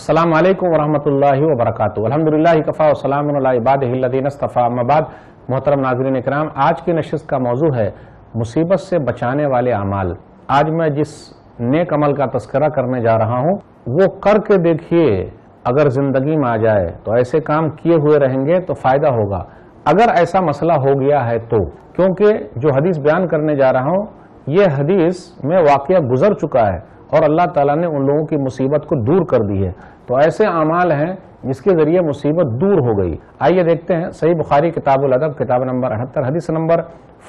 السلام علیکم ورحمۃ اللہ وبرکاتہ۔ الحمدللہ کفا وسلام علی عبادہ الذین اصطفیٰ، اما بعد۔ محترم ناظرین اکرام، آج کی نشست کا موضوع ہے مصیبت سے بچانے والے اعمال۔ آج میں جس نیک عمل کا تذکرہ کرنے جا رہا ہوں وہ کر کے دیکھیے، اگر زندگی میں آ جائے تو ایسے کام کیے ہوئے رہیں گے تو فائدہ ہوگا، اگر ایسا مسئلہ ہو گیا ہے تو۔ کیونکہ جو حدیث بیان کرنے جا رہا ہوں یہ حدیث میں واقعہ گزر چکا ہے اور اللہ تعالیٰ نے ان لوگوں کی مصیبت کو دور کر دی ہے۔ تو ایسے اعمال ہیں جس کے ذریعے مصیبت دور ہو گئی۔ آئیے دیکھتے ہیں صحیح بخاری کتاب الادب کتاب نمبر 78 حدیث نمبر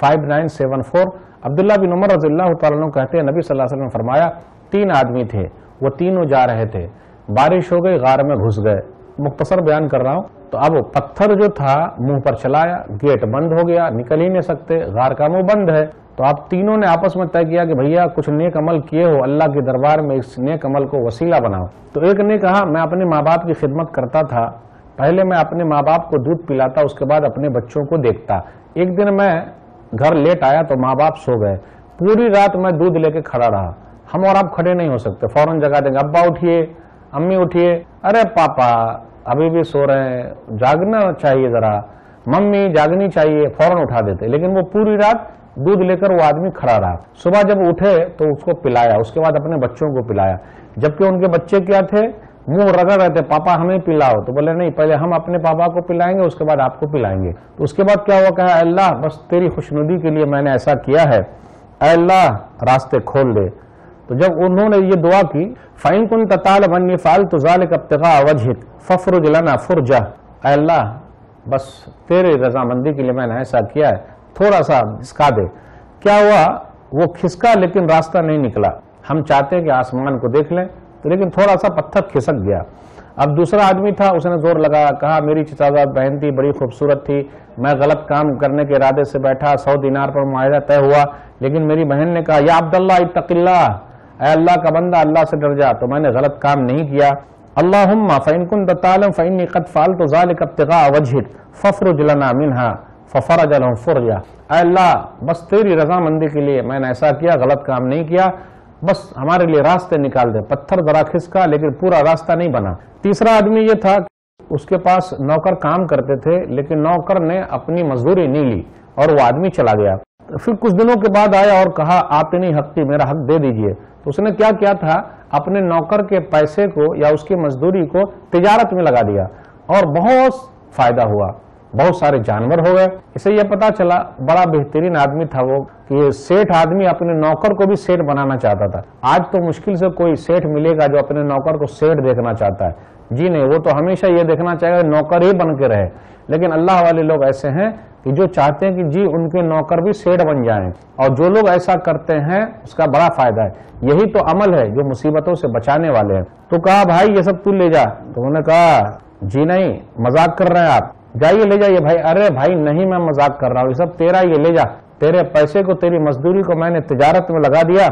5974۔ عبداللہ بن عمر رضی اللہ تعالیٰ عنہ کہتے ہیں نبی صلی اللہ علیہ وسلم نے فرمایا 3 آدمی تھے، وہ تینوں جا رہے تھے، بارش ہو گئی، غار میں گھس گئے۔ مختصر بیان کر رہا ہوں۔ تو اب پتھر جو تھا منہ پر چلایا، گیٹ بند ہو گیا، نکل ہی نہیں سکتے، غار کا منہ بند ہے۔ تو آپ تینوں نے آپس میں طے کیا کہ بھیا کچھ نیک عمل کیے ہو، اللہ کے دربار میں اس نیک عمل کو وسیلہ بناؤ۔ تو ایک نے کہا میں اپنے ماں باپ کی خدمت کرتا تھا، پہلے میں اپنے ماں باپ کو دودھ پلاتا، اس کے بعد اپنے بچوں کو دیکھتا۔ ایک دن میں گھر لیٹ آیا تو ماں باپ سو گئے، پوری رات میں دودھ لے کے کھڑا رہا۔ ہم اور آپ کھڑے نہیں ہو سکتے، فوراً جگا دیں گے، ابا اٹھیے، امی اٹھیے، ارے پاپا ابھی بھی سو رہے ہیں، جاگنا چاہیے ذرا، ممی جاگنی چاہیے، فوراً اٹھا دیتے۔ لیکن وہ پوری رات دودھ لے کر وہ آدمی کھڑا رہا۔ صبح جب اٹھے تو اس کو پلایا، اس کے بعد اپنے بچوں کو پلایا، جبکہ ان کے بچے کیا تھے، منہ رگڑ رہے تھے، پاپا ہمیں پلاؤ۔ تو بولے نہیں، پہلے ہم اپنے پاپا کو پلائیں گے، اس کے بعد آپ کو پلائیں گے۔ تو اس کے بعد کیا ہوا، کہا اے اللہ بس تیری خوشنودی کے لیے میں نے ایسا کیا ہے، اے اللہ راستے کھول دے۔ تو جب انہوں نے یہ دعا کی فَإِن كُنتَ تَعْلَمُ أَنِّي فَعَلْتُ ذَلِكَ ابْتِغَاءَ وَجْهِكَ فَافْرُجْ لَنَا فُرْجَةً، اے اللہ بس تیرے رضامندی کے لیے میں نے ایسا کیا ہے، تھوڑا سا کھسکا دے۔ کیا ہوا، وہ کھسکا لیکن راستہ نہیں نکلا۔ ہم چاہتے ہیں کہ آسمان کو دیکھ لیں تو لیکن تھوڑا سا پتھر کھسک گیا۔ اب دوسرا آدمی تھا، اس نے زور لگایا، کہا میری چچازاد بہن تھی، بڑی خوبصورت تھی، میں غلط کام کرنے کے ارادے سے بیٹھا، 100 دینار پر معاہدہ طے ہوا، لیکن میری بہن نے کہا یا عبداللہ اتق اللہ، اے اللہ کا بندہ اللہ سے ڈر جا، تو میں نے غلط کام نہیں کیا۔ اللہم فإن كنت تعلم فإني قد فعلت ذلك ابتغاء وجهك فافرج لنا منها ففرج لهم فرجا، اے اللہ بس تیری رضامندی کے لیے میں نے ایسا کیا، غلط کام نہیں کیا، بس ہمارے لیے راستے نکال دے۔ پتھر ذرا کھسکا لیکن پورا راستہ نہیں بنا۔ تیسرا آدمی یہ تھا، اس کے پاس نوکر کام کرتے تھے لیکن نوکر نے اپنی مزدوری نہیں لی اور وہ آدمی چلا گیا۔ پھر کچھ دنوں کے بعد آیا اور کہا آتنی حقی، میرا حق دے دیجئے۔ تو اس نے کیا کیا تھا، اپنے نوکر کے پیسے کو یا اس کی مزدوری کو تجارت میں لگا دیا اور بہت فائدہ ہوا، بہت سارے جانور ہو گئے۔ اسے یہ پتا چلا بڑا بہترین آدمی تھا وہ، کہ سیٹھ آدمی اپنے نوکر کو بھی سیٹھ بنانا چاہتا تھا۔ آج تو مشکل سے کوئی سیٹھ ملے گا جو اپنے نوکر کو سیٹھ دیکھنا چاہتا ہے، جی نہیں، وہ تو ہمیشہ یہ دیکھنا چاہے گا نوکر ہی بن کے رہے۔ لیکن اللہ والے لوگ ایسے ہیں کہ جو چاہتے ہیں کہ جی ان کے نوکر بھی سیٹھ بن جائیں، اور جو لوگ ایسا کرتے ہیں اس کا بڑا فائدہ ہے۔ یہی تو عمل ہے جو مصیبتوں سے بچانے والے ہیں۔ تو کہا بھائی یہ سب تو لے جا، تو انہوں نے کہا جی نہیں، مذاق کر رہے ہیں آپ، جائیے لے جائیے بھائی۔ ارے بھائی نہیں، میں مذاق کر رہا ہوں، یہ سب تیرا، یہ لے جا، تیرے پیسے کو، تیری مزدوری کو میں نے تجارت میں لگا دیا،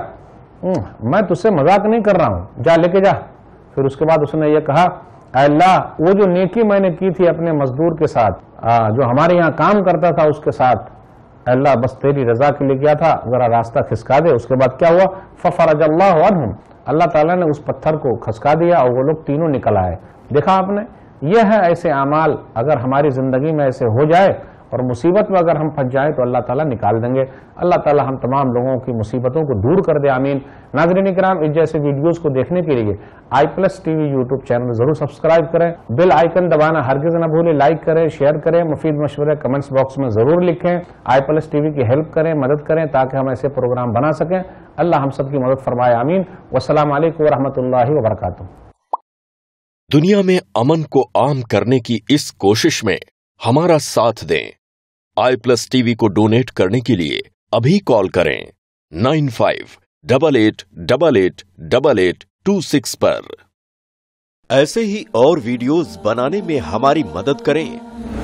میں تجھ سے مذاق نہیں کر رہا ہوں، جا لے کے جا۔ پھر اس کے بعد اس نے یہ کہا اے اللہ وہ جو نیکی میں نے کی تھی اپنے مزدور کے ساتھ، جو ہمارے یہاں کام کرتا تھا اس کے ساتھ، اے اللہ بس تیری رضا کے لیے کیا تھا، ذرا راستہ کھسکا دے۔ اس کے بعد کیا ہوا، ففرج اللہ عنہم، اللہ تعالیٰ نے اس پتھر کو کھسکا دیا اور وہ لوگ تینوں نکل آئے۔ دیکھا آپ نے، یہ ہے ایسے اعمال اگر ہماری زندگی میں ایسے ہو جائے اور مصیبت میں اگر ہم پھنس جائیں تو اللہ تعالیٰ نکال دیں گے۔ اللہ تعالیٰ ہم تمام لوگوں کی مصیبتوں کو دور کر دے، آمین۔ ناظرین کرام، اس جیسے ویڈیوز کو دیکھنے کے لیے i+TV یوٹیوب چینل ضرور سبسکرائب کریں، بیل آئیکن دبانا ہرگز نہ بھولیں، لائک کریں، شیئر کریں، مفید مشورے کمنٹس باکس میں ضرور لکھیں، i+TV کی ہیلپ کریں، مدد کریں تاکہ ہم ایسے پروگرام بنا سکیں۔ اللہ ہم سب کی مدد فرمائے، آمین۔ والسلام علیکم ورحمۃ اللہ وبرکاتہ۔ دنیا میں امن کو عام کرنے کی اس کوشش میں ہمارا ساتھ دیں۔ i+TV کو ڈونیٹ کرنے کے لیے ابھی کال کریں 9588888826 پر۔ ایسے ہی اور ویڈیوز بنانے میں ہماری مدد کریں۔